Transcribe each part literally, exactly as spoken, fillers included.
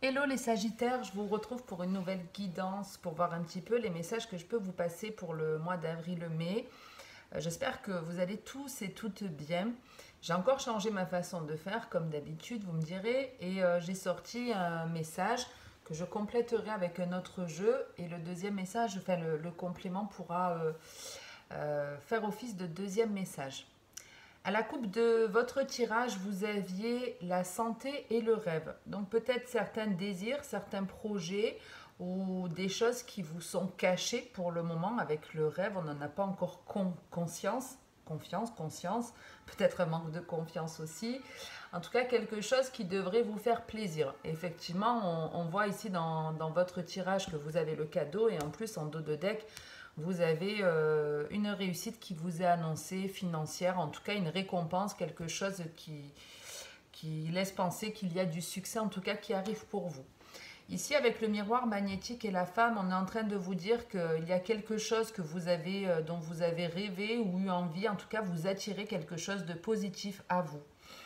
Hello les Sagittaires, je vous retrouve pour une nouvelle guidance pour voir un petit peu les messages que je peux vous passer pour le mois d'avril-mai. Euh, J'espère que vous allez tous et toutes bien. J'ai encore changé ma façon de faire comme d'habitude, vous me direz, et euh, j'ai sorti un message que je compléterai avec un autre jeu et le deuxième message, enfin le, le complément pourra euh, euh, faire office de deuxième message. À la coupe de votre tirage, vous aviez la santé et le rêve. Donc peut-être certains désirs, certains projets ou des choses qui vous sont cachées pour le moment avec le rêve. On n'en a pas encore con conscience, confiance, conscience, peut-être un manque de confiance aussi. En tout cas, quelque chose qui devrait vous faire plaisir. Effectivement, on, on voit ici dans, dans votre tirage que vous avez le cadeau et en plus en dos de deck, vous avez euh, une réussite qui vous est annoncée financière, en tout cas une récompense, quelque chose qui, qui laisse penser qu'il y a du succès, en tout cas qui arrive pour vous. Ici, avec le miroir magnétique et la femme, on est en train de vous dire qu'il y a quelque chose que vous avez, euh, dont vous avez rêvé ou eu envie, en tout cas vous attirez quelque chose de positif à vous.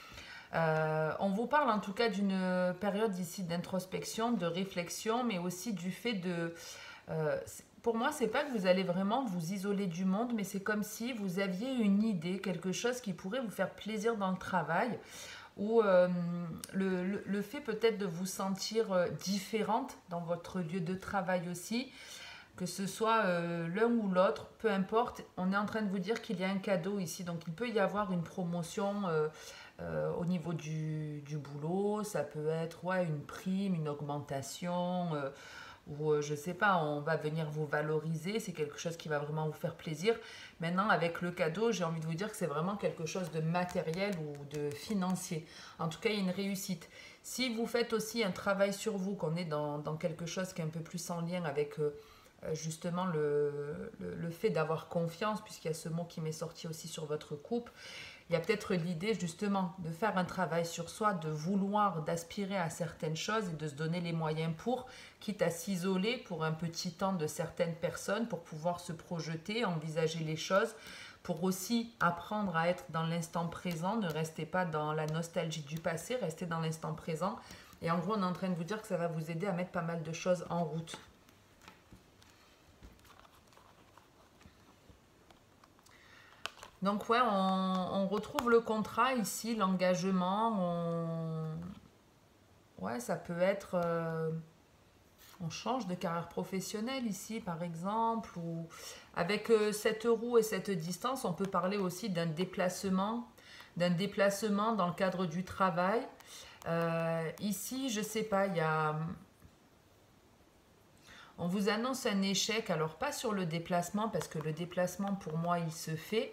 Euh, on vous parle en tout cas d'une période ici d'introspection, de réflexion, mais aussi du fait de... Euh, pour moi, c'est pas que vous allez vraiment vous isoler du monde, mais c'est comme si vous aviez une idée, quelque chose qui pourrait vous faire plaisir dans le travail, ou euh, le, le, le fait peut-être de vous sentir euh, différente dans votre lieu de travail aussi, que ce soit euh, l'un ou l'autre, peu importe, on est en train de vous dire qu'il y a un cadeau ici, donc il peut y avoir une promotion euh, euh, au niveau du, du boulot, ça peut être ouais, une prime, une augmentation... Euh, ou euh, je sais pas, on va venir vous valoriser, c'est quelque chose qui va vraiment vous faire plaisir. Maintenant, avec le cadeau, j'ai envie de vous dire que c'est vraiment quelque chose de matériel ou de financier. En tout cas, il y a une réussite. Si vous faites aussi un travail sur vous, qu'on est dans, dans quelque chose qui est un peu plus en lien avec euh, justement le, le, le fait d'avoir confiance, puisqu'il y a ce mot qui m'est sorti aussi sur votre couple, il y a peut-être l'idée justement de faire un travail sur soi, de vouloir, d'aspirer à certaines choses et de se donner les moyens pour, quitte à s'isoler pour un petit temps de certaines personnes pour pouvoir se projeter, envisager les choses, pour aussi apprendre à être dans l'instant présent, ne restez pas dans la nostalgie du passé, restez dans l'instant présent. Et en gros, on est en train de vous dire que ça va vous aider à mettre pas mal de choses en route. Donc ouais, on, on retrouve le contrat ici, l'engagement. On... Ouais, ça peut être... Euh, on change de carrière professionnelle ici, par exemple. Ou avec euh, cette roue et cette distance, on peut parler aussi d'un déplacement, d'un déplacement dans le cadre du travail. Euh, ici, je sais pas, il y a... On vous annonce un échec, alors pas sur le déplacement, parce que le déplacement, pour moi, il se fait.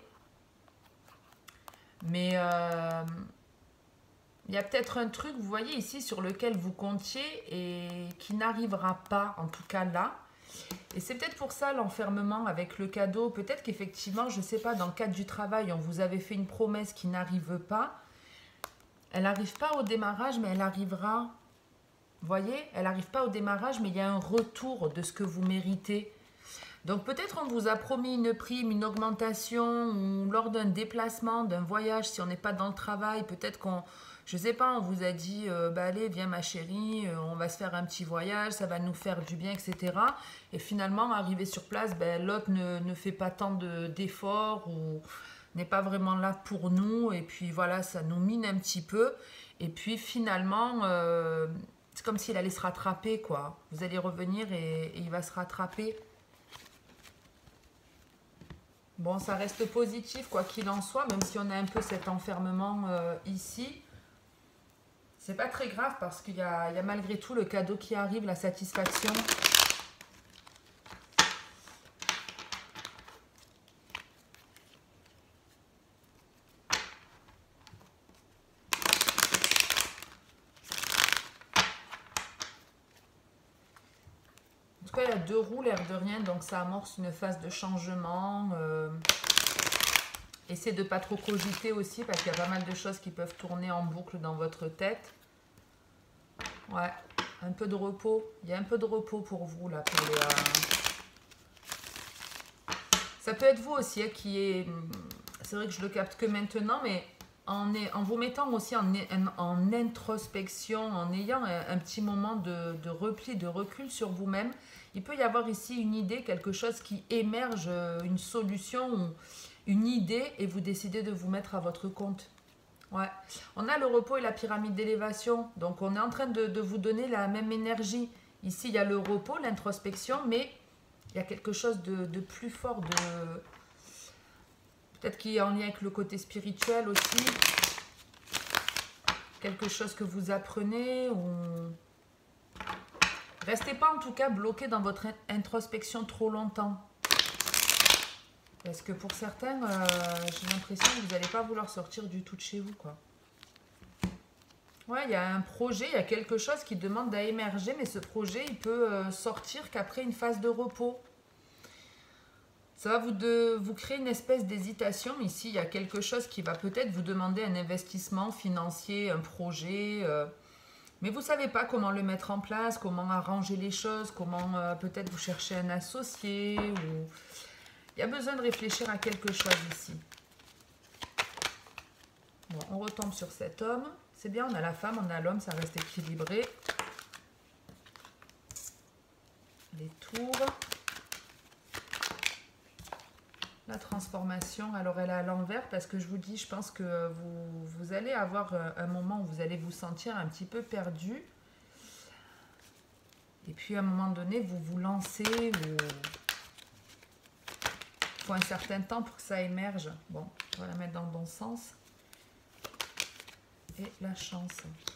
Mais euh, il y a peut-être un truc, vous voyez ici, sur lequel vous comptiez et qui n'arrivera pas, en tout cas là. Et c'est peut-être pour ça l'enfermement avec le cadeau. Peut-être qu'effectivement, je ne sais pas, dans le cadre du travail, on vous avait fait une promesse qui n'arrive pas. Elle n'arrive pas au démarrage, mais elle arrivera. Vous voyez, elle n'arrive pas au démarrage, mais il y a un retour de ce que vous méritez. Donc peut-être on vous a promis une prime, une augmentation, ou lors d'un déplacement, d'un voyage, si on n'est pas dans le travail, peut-être qu'on, je ne sais pas, on vous a dit, euh, bah allez, viens ma chérie, euh, on va se faire un petit voyage, ça va nous faire du bien, et cetera. Et finalement, arrivé sur place, ben, l'autre ne, ne fait pas tant d'efforts ou n'est pas vraiment là pour nous. Et puis voilà, ça nous mine un petit peu. Et puis finalement, euh, c'est comme s'il allait se rattraper, quoi. Vous allez revenir et, et il va se rattraper. Bon, ça reste positif, quoi qu'il en soit, même si on a un peu cet enfermement euh, ici. C'est pas très grave parce qu'il y, y a malgré tout le cadeau qui arrive, la satisfaction. En tout cas, il y a deux roues, l'air de rien, donc ça amorce une phase de changement. Euh... Essayez de ne pas trop cogiter aussi parce qu'il y a pas mal de choses qui peuvent tourner en boucle dans votre tête. Ouais, un peu de repos. Il y a un peu de repos pour vous là. Pour les, euh... Ça peut être vous aussi hein, qui est... C'est vrai que je le capte que maintenant, mais en, en vous mettant aussi en, en introspection, en ayant un, un petit moment de, de repli, de recul sur vous-même, il peut y avoir ici une idée, quelque chose qui émerge, une solution, une idée, et vous décidez de vous mettre à votre compte. Ouais. On a le repos et la pyramide d'élévation, donc on est en train de, de vous donner la même énergie. Ici, il y a le repos, l'introspection, mais il y a quelque chose de, de plus fort, de peut-être qui est en lien avec le côté spirituel aussi. Quelque chose que vous apprenez ou... Restez pas en tout cas bloqué dans votre introspection trop longtemps. Parce que pour certains, euh, j'ai l'impression que vous n'allez pas vouloir sortir du tout de chez vous, quoi. Ouais, il y a un projet, il y a quelque chose qui demande à émerger, mais ce projet, il peut euh, sortir qu'après une phase de repos. Ça va vous, de, vous créer une espèce d'hésitation. Ici, il y a quelque chose qui va peut-être vous demander un investissement financier, un projet... Euh, mais vous ne savez pas comment le mettre en place, comment arranger les choses, comment euh, peut-être vous cherchez un associé. Ou... Il y a besoin de réfléchir à quelque chose ici. Bon, on retombe sur cet homme. C'est bien, on a la femme, on a l'homme, ça reste équilibré. Les tours. La transformation, alors elle est à l'envers parce que je vous dis, je pense que vous, vous allez avoir un moment où vous allez vous sentir un petit peu perdu. Et puis à un moment donné, vous vous lancez. Vous... Il faut un certain temps pour que ça émerge. Bon, on va la mettre dans le bon sens. Et la chance.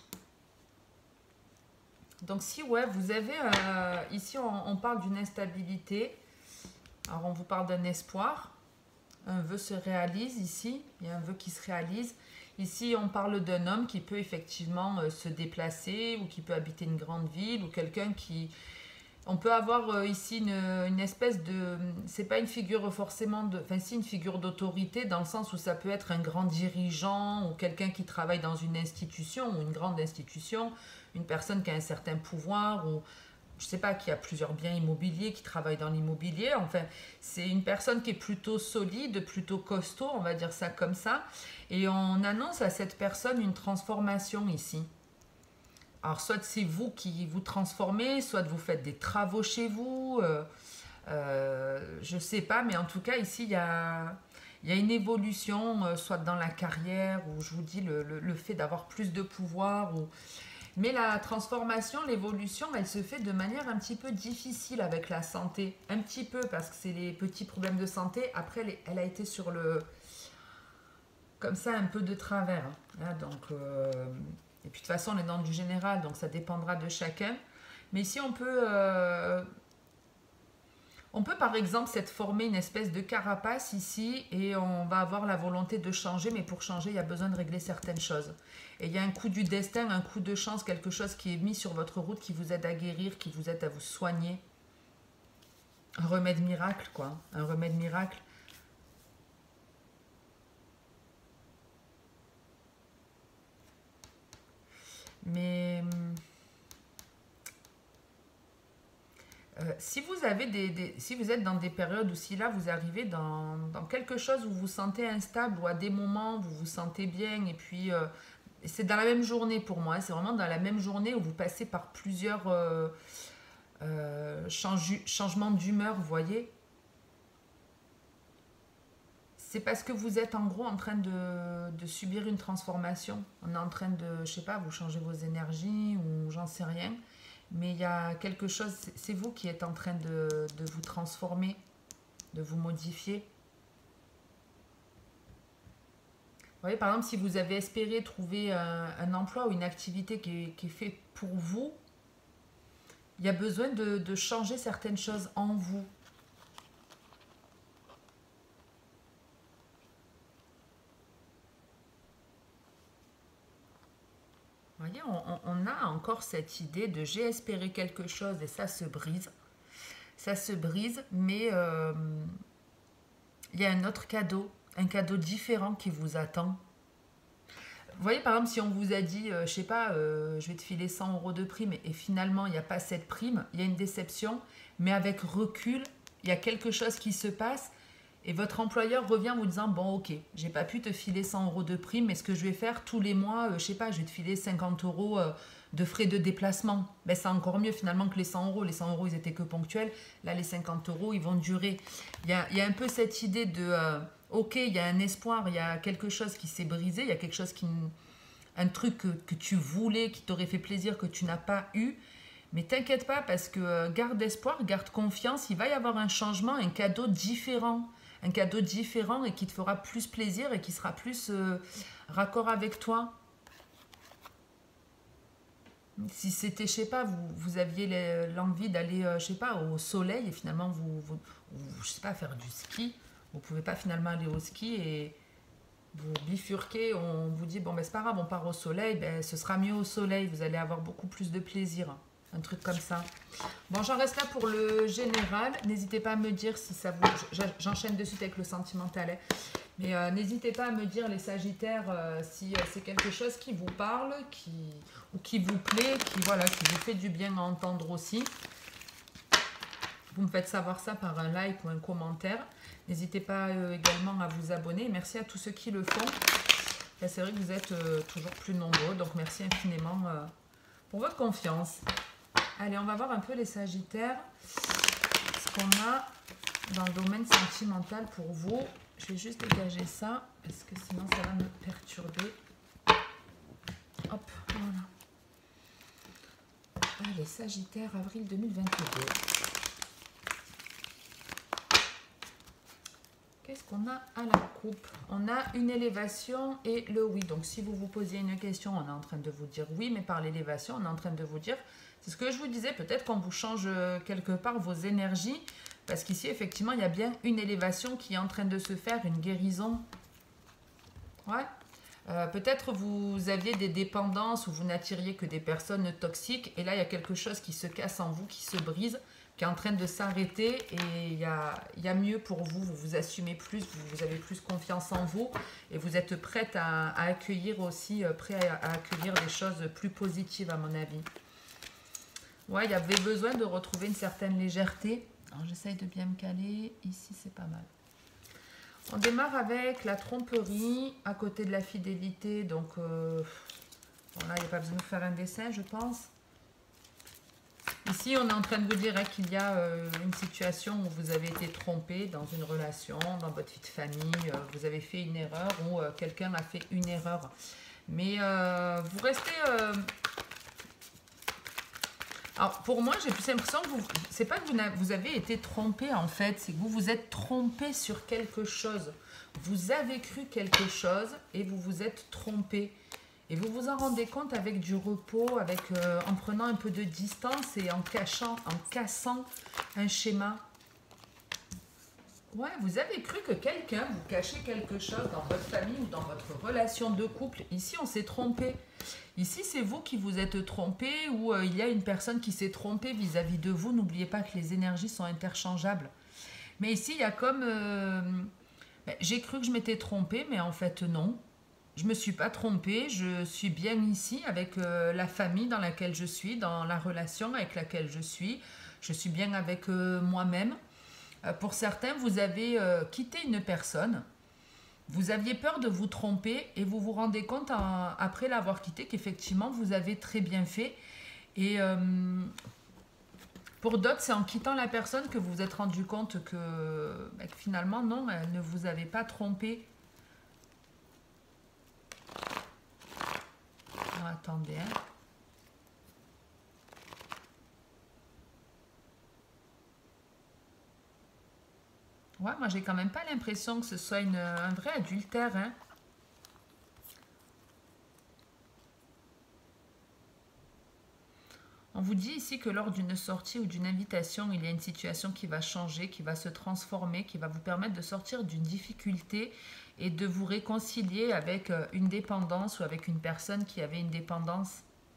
Donc si, ouais, vous avez... Euh, ici, on, on parle d'une instabilité. Alors, on vous parle d'un espoir. Un vœu se réalise ici, il y a un vœu qui se réalise. Ici, on parle d'un homme qui peut effectivement euh, se déplacer ou qui peut habiter une grande ville ou quelqu'un qui... On peut avoir euh, ici une, une espèce de... C'est pas une figure forcément de... Enfin, si, une figure d'autorité dans le sens où ça peut être un grand dirigeant ou quelqu'un qui travaille dans une institution ou une grande institution, une personne qui a un certain pouvoir ou... Je ne sais pas, qui a plusieurs biens immobiliers, qui travaille dans l'immobilier. Enfin, c'est une personne qui est plutôt solide, plutôt costaud, on va dire ça comme ça. Et on annonce à cette personne une transformation ici. Alors, soit c'est vous qui vous transformez, soit vous faites des travaux chez vous. Euh, euh, je ne sais pas, mais en tout cas, ici, il y a, il y a une évolution, euh, soit dans la carrière, ou je vous dis, le, le, le fait d'avoir plus de pouvoir, ou... Mais la transformation, l'évolution, elle se fait de manière un petit peu difficile avec la santé. Un petit peu, parce que c'est les petits problèmes de santé. Après, elle, est, elle a été sur le... Comme ça, un peu de travers. Hein, donc, euh, et puis, de toute façon, on est dans du général, donc ça dépendra de chacun. Mais ici, on peut... Euh, on peut, par exemple, s'être formé une espèce de carapace ici, et on va avoir la volonté de changer. Mais pour changer, il y a besoin de régler certaines choses. Et il y a un coup du destin, un coup de chance, quelque chose qui est mis sur votre route, qui vous aide à guérir, qui vous aide à vous soigner. Un remède miracle, quoi. Un remède miracle. Mais... Euh, si vous avez des, des... Si vous êtes dans des périodes où si là, vous arrivez dans, dans quelque chose où vous vous sentez instable, ou à des moments où vous vous sentez bien, et puis... Euh, c'est dans la même journée pour moi, c'est vraiment dans la même journée où vous passez par plusieurs euh, euh, change, changements d'humeur, vous voyez. C'est parce que vous êtes en gros en train de, de subir une transformation. On est en train de, je sais pas, vous changez vos énergies ou j'en sais rien. Mais il y a quelque chose, c'est vous qui êtes en train de, de vous transformer, de vous modifier. Vous voyez, par exemple, si vous avez espéré trouver un, un emploi ou une activité qui est, qui est fait pour vous, il y a besoin de, de changer certaines choses en vous. Vous voyez, on, on a encore cette idée de j'ai espéré quelque chose et ça se brise. Ça se brise, mais euh, il y a un autre cadeau. Un cadeau différent qui vous attend. Vous voyez, par exemple, si on vous a dit, euh, je sais pas, euh, je vais te filer cent euros de prime et, et finalement, il n'y a pas cette prime, il y a une déception, mais avec recul, il y a quelque chose qui se passe Et votre employeur revient vous disant, bon ok, j'ai pas pu te filer cent euros de prime, mais ce que je vais faire tous les mois, euh, je sais pas, je vais te filer cinquante euros euh, de frais de déplacement. Ben, c'est encore mieux finalement que les cent euros. Les cent euros, ils étaient que ponctuels. Là, les cinquante euros, ils vont durer. Il y a, il y a un peu cette idée de, euh, ok, il y a un espoir, il y a quelque chose qui s'est brisé, il y a quelque chose qui... un truc que, que tu voulais, qui t'aurait fait plaisir, que tu n'as pas eu. Mais t'inquiète pas, parce que euh, garde espoir, garde confiance, il va y avoir un changement, un cadeau différent. Un cadeau différent et qui te fera plus plaisir et qui sera plus euh, raccord avec toi. Si c'était, je sais pas, vous, vous aviez l'envie d'aller, euh, je sais pas, au soleil et finalement vous, vous, vous, je sais pas, faire du ski, vous pouvez pas finalement aller au ski et vous bifurquez, on vous dit, bon ben c'est pas grave, on part au soleil, ben ce sera mieux au soleil, vous allez avoir beaucoup plus de plaisir. Un truc comme ça. Bon, j'en reste là pour le général. N'hésitez pas à me dire si ça vous... J'enchaîne de suite avec le sentimental. Hein. Mais euh, n'hésitez pas à me dire, les Sagittaires, euh, si euh, c'est quelque chose qui vous parle, qui, ou qui vous plaît, qui, voilà, qui vous fait du bien à entendre aussi. Vous me faites savoir ça par un like ou un commentaire. N'hésitez pas euh, également à vous abonner. Merci à tous ceux qui le font. C'est vrai que vous êtes euh, toujours plus nombreux. Donc, merci infiniment euh, pour votre confiance. Allez, on va voir un peu les Sagittaires, ce qu'on a dans le domaine sentimental pour vous. Je vais juste dégager ça, parce que sinon ça va me perturber. Hop, voilà. Allez, Sagittaire, avril deux mille vingt-deux. Qu'est-ce qu'on a à la coupe? On a une élévation et le oui. Donc, si vous vous posiez une question, on est en train de vous dire oui, mais par l'élévation, on est en train de vous dire... C'est ce que je vous disais, peut-être qu'on vous change quelque part vos énergies, parce qu'ici, effectivement, il y a bien une élévation qui est en train de se faire, une guérison. Ouais. Euh, peut-être vous aviez des dépendances où vous n'attiriez que des personnes toxiques, et là, il y a quelque chose qui se casse en vous, qui se brise, qui est en train de s'arrêter, et il y a, il y a mieux pour vous, vous vous assumez plus, vous, vous avez plus confiance en vous, et vous êtes prête à, à accueillir aussi, prêt à, à accueillir des choses plus positives, à mon avis. Ouais, il y avait besoin de retrouver une certaine légèreté. Alors, j'essaye de bien me caler. Ici, c'est pas mal. On démarre avec la tromperie, à côté de la fidélité. Donc, euh, bon, là, il n'y a pas besoin de faire un dessin, je pense. Ici, on est en train de vous dire hein, qu'il y a euh, une situation où vous avez été trompé dans une relation, dans votre vie de famille. Euh, vous avez fait une erreur ou euh, quelqu'un a fait une erreur. Mais euh, vous restez... Euh, Alors, pour moi, j'ai plus l'impression que vous... C'est pas que vous, vous avez été trompé, en fait. C'est que vous vous êtes trompé sur quelque chose. Vous avez cru quelque chose et vous vous êtes trompé. Et vous vous en rendez compte avec du repos, avec, euh, en prenant un peu de distance et en cachant, en cassant un schéma. Ouais, vous avez cru que quelqu'un vous cachait quelque chose dans votre famille ou dans votre relation de couple. Ici, on s'est trompé. Ici, c'est vous qui vous êtes trompé ou euh, il y a une personne qui s'est trompée vis-à-vis de vous. N'oubliez pas que les énergies sont interchangeables. Mais ici, il y a comme... Euh, ben, j'ai cru que je m'étais trompée, mais en fait, non. Je ne me suis pas trompée. Je suis bien ici avec euh, la famille dans laquelle je suis, dans la relation avec laquelle je suis. Je suis bien avec euh, moi-même. Euh, pour certains, vous avez euh, quitté une personne. Vous aviez peur de vous tromper et vous vous rendez compte en, après l'avoir quitté qu'effectivement vous avez très bien fait. Et euh, pour d'autres, c'est en quittant la personne que vous vous êtes rendu compte que, bah, que finalement, non, elle ne vous avait pas trompé. Alors, attendez, hein. Ouais, moi, j'ai quand même pas l'impression que ce soit une, un vrai adultère, hein. On vous dit ici que lors d'une sortie ou d'une invitation, il y a une situation qui va changer, qui va se transformer, qui va vous permettre de sortir d'une difficulté et de vous réconcilier avec une dépendance ou avec une personne qui avait une dépendance.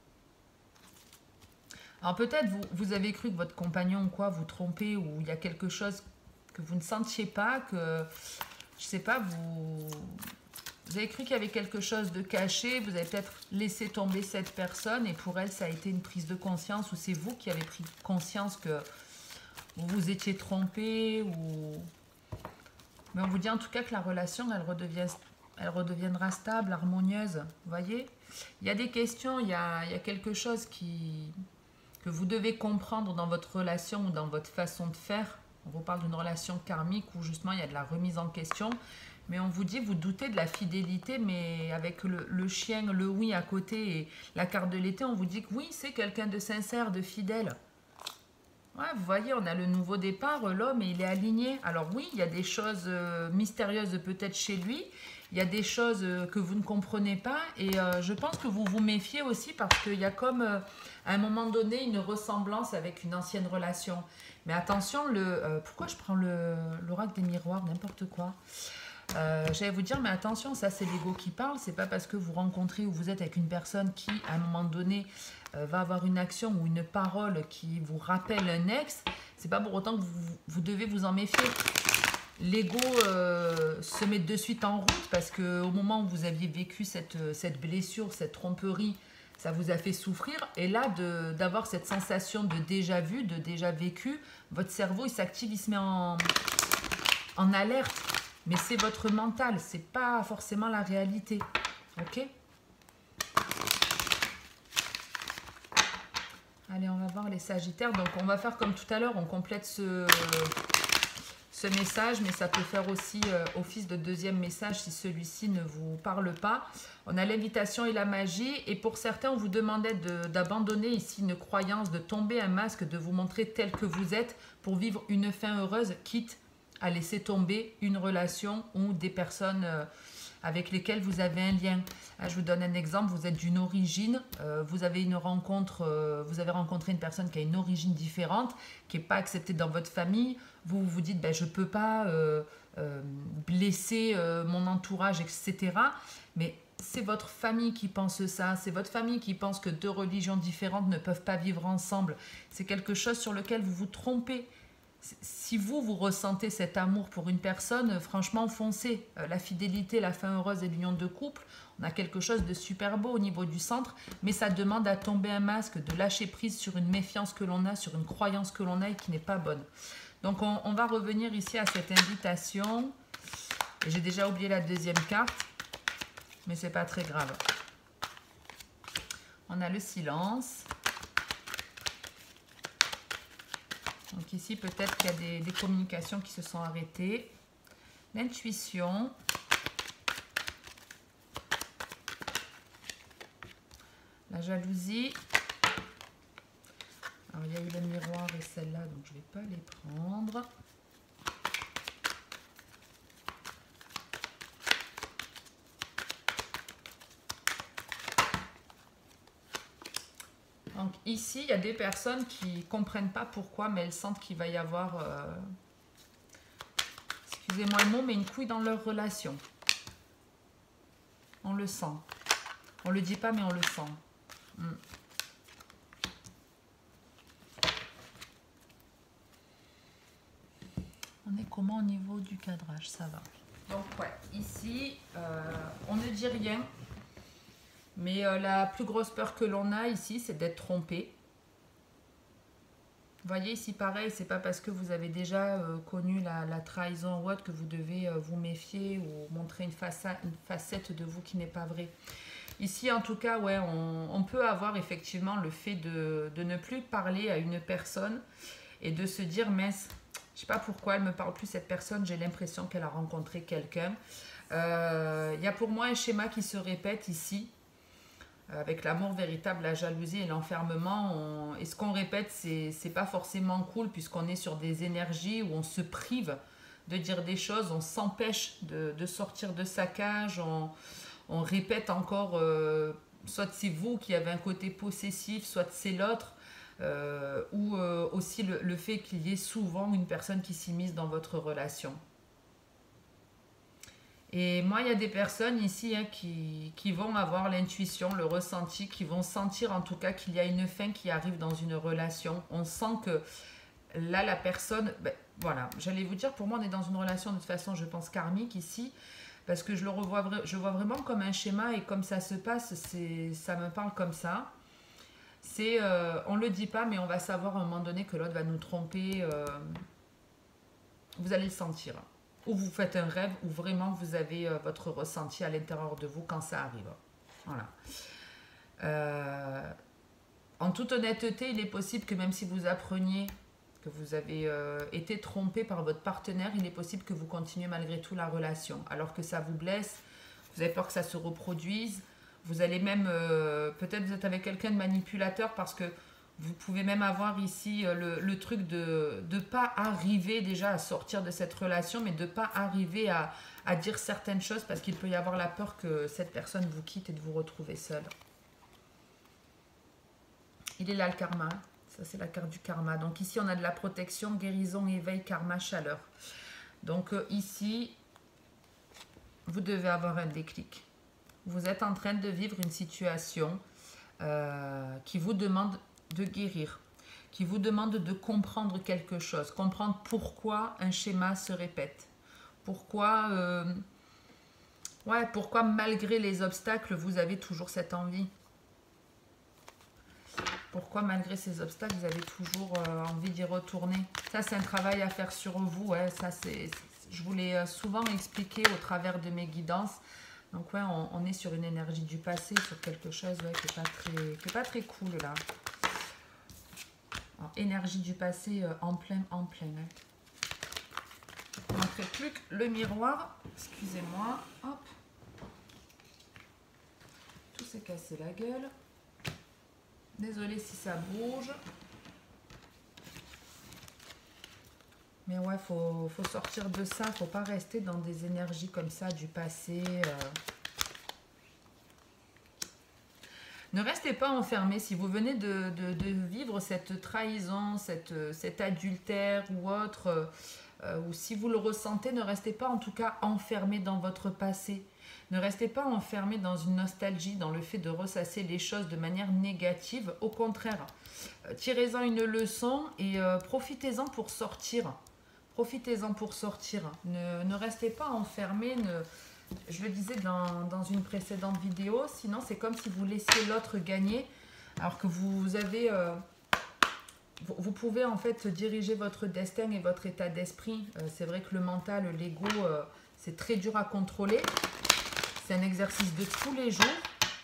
Alors peut-être vous, vous avez cru que votre compagnon ou quoi vous trompez ou il y a quelque chose que vous ne sentiez pas, que, je sais pas, vous, vous avez cru qu'il y avait quelque chose de caché, vous avez peut-être laissé tomber cette personne et pour elle, ça a été une prise de conscience ou c'est vous qui avez pris conscience que vous vous étiez trompé ou... Mais on vous dit en tout cas que la relation, elle, redevient, elle redeviendra stable, harmonieuse. Vous voyez? Il y a des questions, il y a, il y a quelque chose qui, que vous devez comprendre dans votre relation ou dans votre façon de faire. On vous parle d'une relation karmique où justement il y a de la remise en question. Mais on vous dit, vous doutez de la fidélité, mais avec le, le chien, le oui à côté et la carte de l'été, on vous dit que oui, c'est quelqu'un de sincère, de fidèle. Ouais, vous voyez, on a le nouveau départ, l'homme, il est aligné. Alors oui, il y a des choses euh, mystérieuses peut-être chez lui, il y a des choses euh, que vous ne comprenez pas, et euh, je pense que vous vous méfiez aussi parce qu'il y a comme, euh, à un moment donné, une ressemblance avec une ancienne relation. Mais attention, le, euh, pourquoi je prends le l'oracle des miroirs, n'importe quoi. Euh, J'allais vous dire, mais attention, ça c'est l'ego qui parle, c'est pas parce que vous rencontrez ou vous êtes avec une personne qui, à un moment donné, euh, va avoir une action ou une parole qui vous rappelle un ex, c'est pas pour autant que vous, vous devez vous en méfier. L'ego euh, se met de suite en route parce qu'au moment où vous aviez vécu cette, cette blessure, cette tromperie, ça vous a fait souffrir. Et là, d'avoir cette sensation de déjà vu, de déjà vécu, votre cerveau il s'active, il se met en, en alerte. Mais c'est votre mental, c'est pas forcément la réalité. Ok? Allez, on va voir les Sagittaires. Donc, on va faire comme tout à l'heure, on complète ce, ce message, mais ça peut faire aussi euh, office de deuxième message si celui-ci ne vous parle pas. On a l'invitation et la magie. Et pour certains, on vous demandait d'abandonner ici une croyance, de tomber un masque, de vous montrer tel que vous êtes pour vivre une fin heureuse, quitte à laisser tomber une relation ou des personnes euh, avec lesquelles vous avez un lien. Là, je vous donne un exemple, vous êtes d'une origine, euh, vous avez une rencontre, euh, vous avez rencontré une personne qui a une origine différente, qui n'est pas acceptée dans votre famille, vous vous dites ben, je ne peux pas euh, euh, blesser euh, mon entourage, et cetera. Mais c'est votre famille qui pense ça, c'est votre famille qui pense que deux religions différentes ne peuvent pas vivre ensemble. C'est quelque chose sur lequel vous vous trompez. Si vous, vous ressentez cet amour pour une personne, franchement, foncez. La fidélité, la fin heureuse et l'union de couple, on a quelque chose de super beau au niveau du centre, mais ça demande à tomber un masque, de lâcher prise sur une méfiance que l'on a, sur une croyance que l'on a et qui n'est pas bonne. Donc, on, on va revenir ici à cette invitation. J'ai déjà oublié la deuxième carte, mais c'est pas très grave. On a le silence. Donc ici, peut-être qu'il y a des, des communications qui se sont arrêtées. L'intuition. La jalousie. Alors, il y a eu le miroir et celle-là, donc je ne vais pas les prendre. Donc ici, il y a des personnes qui ne comprennent pas pourquoi, mais elles sentent qu'il va y avoir, euh, excusez-moi le mot, mais une couille dans leur relation. On le sent. On ne le dit pas, mais on le sent. Hmm. On est comment au niveau du cadrage? Ça va. Donc ouais, ici, euh, on ne dit rien. Mais euh, la plus grosse peur que l'on a ici, c'est d'être trompé. Vous voyez, ici, pareil, c'est pas parce que vous avez déjà euh, connu la, la trahison ou autre que vous devez euh, vous méfier ou montrer une, faça, une facette de vous qui n'est pas vraie. Ici, en tout cas, ouais, on, on peut avoir effectivement le fait de, de ne plus parler à une personne et de se dire, mince, je sais pas pourquoi elle me parle plus cette personne, j'ai l'impression qu'elle a rencontré quelqu'un. Euh, il y a pour moi un schéma qui se répète ici. Avec l'amour véritable, la jalousie et l'enfermement, on... et ce qu'on répète, c'est pas forcément cool puisqu'on est sur des énergies où on se prive de dire des choses, on s'empêche de, de sortir de sa cage, on, on répète encore, euh, soit c'est vous qui avez un côté possessif, soit c'est l'autre, euh, ou euh, aussi le, le fait qu'il y ait souvent une personne qui s'immisce dans votre relation. Et moi, il y a des personnes ici hein, qui, qui vont avoir l'intuition, le ressenti, qui vont sentir en tout cas qu'il y a une fin qui arrive dans une relation. On sent que là, la personne... Ben, voilà, j'allais vous dire, pour moi, on est dans une relation de toute façon, je pense, karmique ici, parce que je le revois, je vois vraiment comme un schéma et comme ça se passe, ça me parle comme ça. C'est, euh, on ne le dit pas, mais on va savoir à un moment donné que l'autre va nous tromper. Euh, vous allez le sentir. ou vous faites un rêve, ou vraiment vous avez euh, votre ressenti à l'intérieur de vous quand ça arrive. Voilà. Euh, en toute honnêteté, il est possible que même si vous appreniez que vous avez euh, été trompé par votre partenaire, il est possible que vous continuez malgré tout la relation, alors que ça vous blesse, vous avez peur que ça se reproduise, vous allez même, euh, peut-être vous êtes avec quelqu'un de manipulateur parce que vous pouvez même avoir ici euh, le, le truc de ne pas arriver déjà à sortir de cette relation, mais de ne pas arriver à, à dire certaines choses parce qu'il peut y avoir la peur que cette personne vous quitte et de vous retrouver seul. Il est là le karma. Ça, c'est la carte du karma. Donc ici, on a de la protection, guérison, éveil, karma, chaleur. Donc euh, ici, vous devez avoir un déclic. Vous êtes en train de vivre une situation euh, qui vous demande de guérir, qui vous demande de comprendre quelque chose, comprendre pourquoi un schéma se répète. Pourquoi, euh, ouais, pourquoi malgré les obstacles, vous avez toujours cette envie. Pourquoi, malgré ces obstacles, vous avez toujours euh, envie d'y retourner. Ça, c'est un travail à faire sur vous. Ouais. Ça, c'est, je vous l'ai souvent expliqué au travers de mes guidances. Donc, ouais, on, on est sur une énergie du passé, sur quelque chose ouais, qui n'est pas, très, qui est pas très cool, là. Alors, énergie du passé euh, en plein, en plein. Hein. Il ne manquerait plus que le miroir. Excusez-moi. Hop. Tout s'est cassé la gueule. Désolée si ça bouge. Mais ouais, faut, faut sortir de ça. Faut pas rester dans des énergies comme ça du passé. Euh. Ne restez pas enfermé. Si vous venez de, de, de vivre cette trahison, cette, cet adultère ou autre, euh, ou si vous le ressentez, ne restez pas en tout cas enfermé dans votre passé. Ne restez pas enfermé dans une nostalgie, dans le fait de ressasser les choses de manière négative. Au contraire, euh, tirez-en une leçon et euh, profitez-en pour sortir. Profitez-en pour sortir. Ne, ne restez pas enfermé. Ne, je le disais dans, dans une précédente vidéo, sinon c'est comme si vous laissiez l'autre gagner, alors que vous avez... Euh, vous, vous pouvez en fait diriger votre destin et votre état d'esprit. Euh, c'est vrai que le mental, l'ego, euh, c'est très dur à contrôler. C'est un exercice de tous les jours.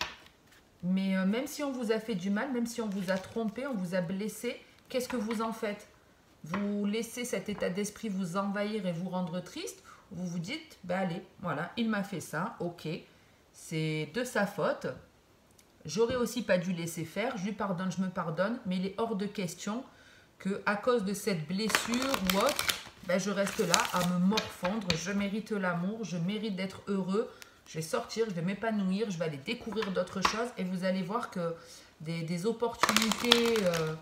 Mais euh, même si on vous a fait du mal, même si on vous a trompé, on vous a blessé, qu'est-ce que vous en faites? Vous laissez cet état d'esprit vous envahir et vous rendre triste? Vous vous dites, bah allez, voilà, il m'a fait ça, ok, c'est de sa faute. J'aurais aussi pas dû laisser faire, je lui pardonne, je me pardonne, mais il est hors de question que à cause de cette blessure ou autre, bah, je reste là à me morfondre. Je mérite l'amour, je mérite d'être heureux. Je vais sortir, je vais m'épanouir, je vais aller découvrir d'autres choses et vous allez voir que des, des opportunités euh,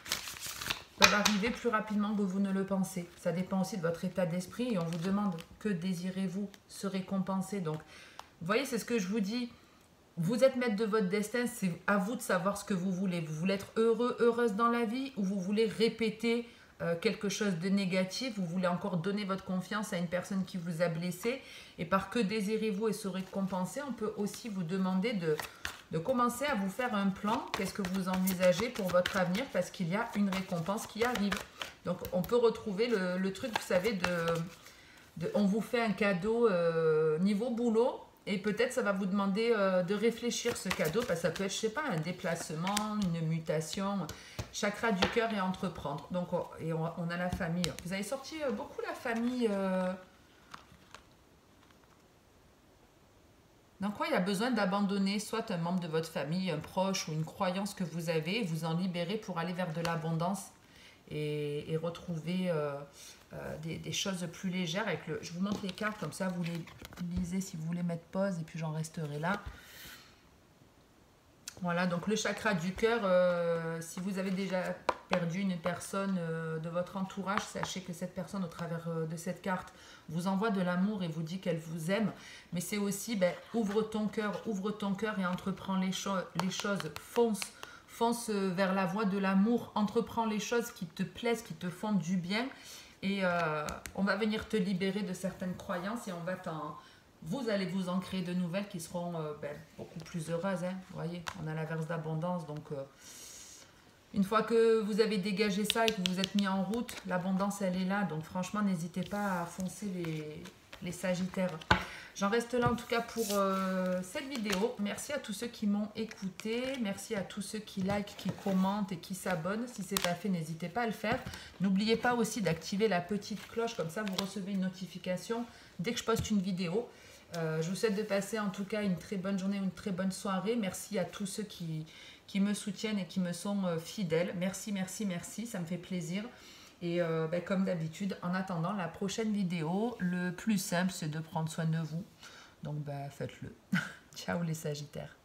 peuvent arriver plus rapidement que vous ne le pensez. Ça dépend aussi de votre état d'esprit et on vous demande que désirez-vous se récompenser. Donc, vous voyez, c'est ce que je vous dis. Vous êtes maître de votre destin, c'est à vous de savoir ce que vous voulez. Vous voulez être heureux, heureuse dans la vie ou vous voulez répéter euh, quelque chose de négatif, vous voulez encore donner votre confiance à une personne qui vous a blessé et par que désirez-vous et se récompenser, on peut aussi vous demander de, de commencer à vous faire un plan. Qu'est-ce que vous envisagez pour votre avenir parce qu'il y a une récompense qui arrive. Donc on peut retrouver le, le truc, vous savez, de, de on vous fait un cadeau euh, niveau boulot. Et peut-être ça va vous demander euh, de réfléchir ce cadeau, parce que ça peut être, je sais pas, un déplacement, une mutation, chakra du cœur et entreprendre. Donc, on, et on, on a la famille. Vous avez sorti euh, beaucoup la famille. Euh... Donc, quoi, il y a besoin d'abandonner soit un membre de votre famille, un proche ou une croyance que vous avez, et vous en libérer pour aller vers de l'abondance et, et retrouver... Euh, Euh, des, des choses plus légères. Avec le, je vous montre les cartes, comme ça vous les lisez si vous voulez mettre pause et puis j'en resterai là. Voilà, donc le chakra du cœur, euh, si vous avez déjà perdu une personne euh, de votre entourage, sachez que cette personne au travers euh, de cette carte vous envoie de l'amour et vous dit qu'elle vous aime. Mais c'est aussi, ben, ouvre ton cœur, ouvre ton cœur et entreprends les, cho les choses, fonce. Fonce vers la voie de l'amour, entreprends les choses qui te plaisent, qui te font du bien. Et euh, on va venir te libérer de certaines croyances et on va t'en... Vous allez vous en créer de nouvelles qui seront euh, ben, beaucoup plus heureuses. Hein. Vous voyez, on a l'inverse d'abondance. Donc, euh, Une fois que vous avez dégagé ça et que vous êtes mis en route, l'abondance, elle est là. Donc franchement, n'hésitez pas à foncer les, les Sagittaires. J'en reste là en tout cas pour euh, cette vidéo. Merci à tous ceux qui m'ont écouté. Merci à tous ceux qui likent, qui commentent et qui s'abonnent. Si ce n'est pas fait, n'hésitez pas à le faire. N'oubliez pas aussi d'activer la petite cloche. Comme ça, vous recevez une notification dès que je poste une vidéo. Euh, je vous souhaite de passer en tout cas une très bonne journée, une très bonne soirée. Merci à tous ceux qui, qui me soutiennent et qui me sont euh, fidèles. Merci, merci, merci. Ça me fait plaisir. Et euh, ben, comme d'habitude, en attendant la prochaine vidéo, le plus simple, c'est de prendre soin de vous. Donc, ben, faites-le. Ciao les Sagittaires.